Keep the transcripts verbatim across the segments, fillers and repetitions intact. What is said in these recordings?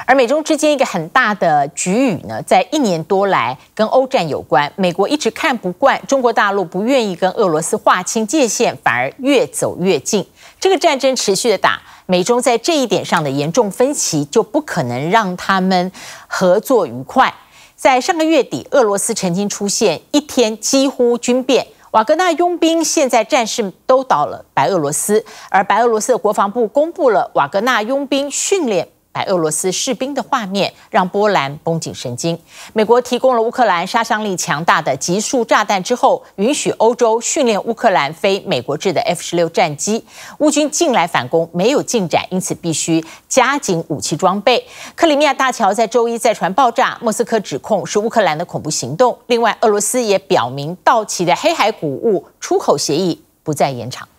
而美中之间一个很大的局域呢，在一年多来跟欧战有关。美国一直看不惯中国大陆不愿意跟俄罗斯划清界限，反而越走越近。这个战争持续的打，美中在这一点上的严重分歧，就不可能让他们合作愉快。在上个月底，俄罗斯曾经出现一天几乎军变。瓦格纳佣兵现在战事都倒了白俄罗斯，而白俄罗斯的国防部公布了瓦格纳佣兵训练白俄罗斯士兵的画面，让波兰绷紧神经。美国提供了乌克兰杀伤力强大的集束炸弹之后，允许欧洲训练乌克兰非美国制的 F 十六 战机。乌军近来反攻没有进展，因此必须加紧武器装备。克里米亚大桥在周一再传爆炸，莫斯科指控是乌克兰的恐怖行动。另外，俄罗斯也表明到期的黑海谷物出口协议不再延长。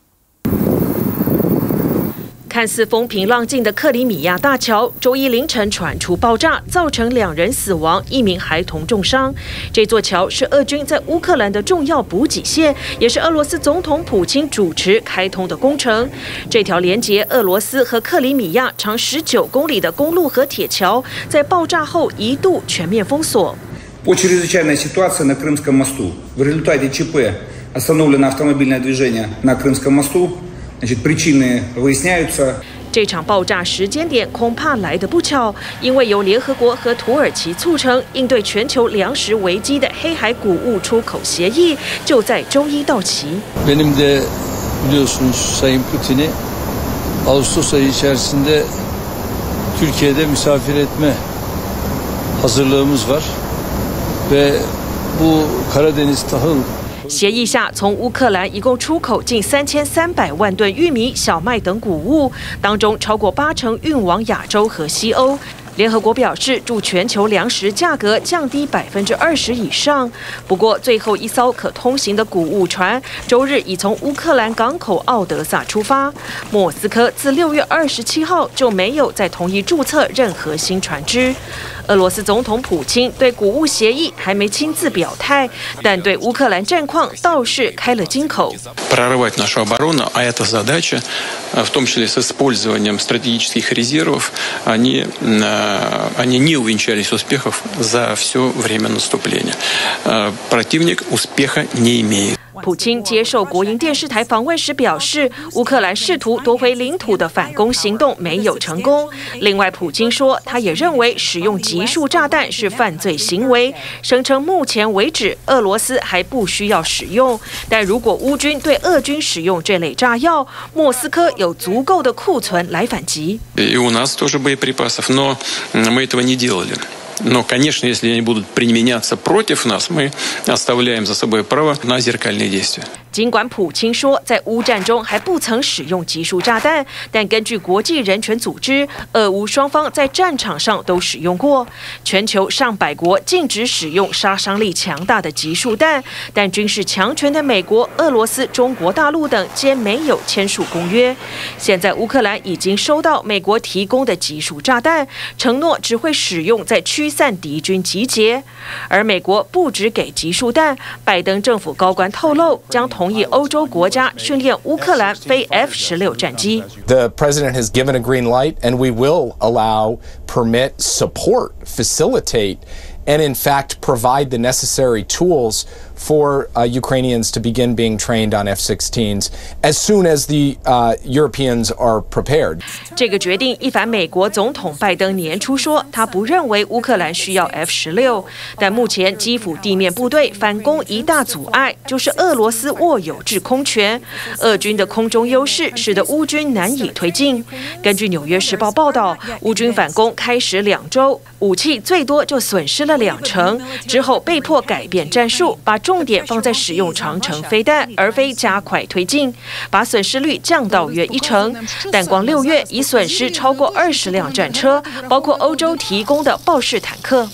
看似风平浪静的克里米亚大桥，周一凌晨传出爆炸，造成两人死亡，一名孩童重伤。这座桥是俄军在乌克兰的重要补给线，也是俄罗斯总统普京主持开通的工程。这条连接俄罗斯和克里米亚长十九公里的公路和铁桥，在爆炸后一度全面封锁。 По чрезвычайной ситуации на Крымском мосту. В результате ЧП остановлено автомобильное движение на Крымском мосту. Значит, причины выясняются. 这场爆炸时间点恐怕来得不巧，因为由联合国和土耳其促成应对全球粮食危机的黑海谷物出口协议就在周一到期。 Benim de biliyorsunuz Sayın Putin'i Ağustos ayı içerisinde Türkiye'de misafir etme hazırlığımız var ve bu Karadeniz tahıl 协议下，从乌克兰一共出口近三千三百万吨玉米、小麦等谷物，当中超过八成运往亚洲和西欧。联合国表示，助全球粮食价格降低百分之二十以上。不过，最后一艘可通行的谷物船周日已从乌克兰港口奥德萨出发。莫斯科自六月二十七号就没有再同意注册任何新船只。俄罗斯总统普京对谷物协议还没亲自表态，但对乌克兰战况倒是开了金口。 Прорывать нашу оборону, а эта задача, в том числе с использованием стратегических резервов, они, они не увенчались успехов за все время наступления. Противник успеха не имеет. 普京接受国营电视台访问时表示，乌克兰试图夺回领土的反攻行动没有成功。另外，普京说，他也认为使用集束炸弹是犯罪行为，声称目前为止俄罗斯还不需要使用，但如果乌军对俄军使用这类炸药，莫斯科有足够的库存来反击。 И у нас тоже боеприпасов, но мы этого не делали. Но, конечно, если они будут применяться против нас, мы оставляем за собой право на зеркальные действия. 尽管普京说在乌战中还不曾使用集束炸弹，但根据国际人权组织，俄乌双方在战场上都使用过。全球上百国禁止使用杀伤力强大的集束弹，但军事强权的美国、俄罗斯、中国大陆等皆没有签署公约。现在乌克兰已经收到美国提供的集束炸弹，承诺只会使用在驱散敌军集结。而美国不只给集束弹，拜登政府高官透露将同意欧洲国家训练乌克兰非 F 十六 战机。 The president has given a green light, and we will allow, permit, support, facilitate, and in fact provide the necessary tools for uh, Ukrainians to begin being trained on F sixteens as soon as the uh, Europeans are prepared. 这个决定一反美国总统拜登年初说他不认为乌克兰需要 F 十六，但目前基辅地面部队反攻一大阻碍就是俄罗斯握有制空权，俄军的空中优势使得乌军难以推进。根据《纽约时报》报道，乌军反攻开始两周，武器最多就损失了两成，之后被迫改变战术，把重点放在使用长程飞弹，而非加快推进，把损失率降到约一成。但光六月已损失超过二十辆战车，包括欧洲提供的豹式坦克。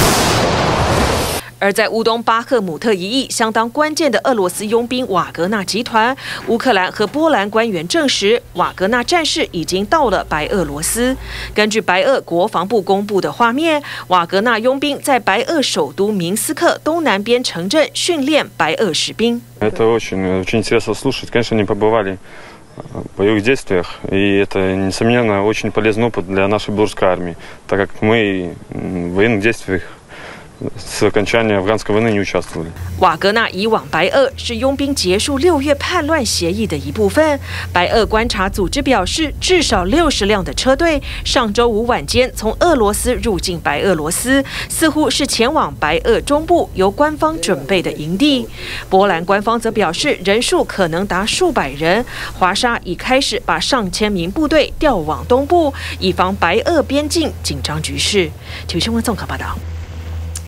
而在乌东巴赫姆特一役相当关键的俄罗斯佣兵瓦格纳集团，乌克兰和波兰官员证实，瓦格纳战士已经到了白俄罗斯。根据白俄国防部公布的画面，瓦格纳佣兵在白俄首都明斯克东南边城镇训练白俄士兵。 Это очень, очень интересно слушать. Конечно, они побывали боевых действиях, и это, несомненно, очень полезный опыт для нашей белорусской армии, так как мы в военных действиях с окончания афганской войны не участвовали. 瓦格纳以往白俄是佣兵结束六月叛乱协议的一部分。白俄观察组织表示，至少六十辆的车队上周五晚间从俄罗斯入境白俄罗斯，似乎是前往白俄中部由官方准备的营地。波兰官方则表示，人数可能达数百人。华沙已开始把上千名部队调往东部，以防白俄边境紧张局势。体育新闻综合报道。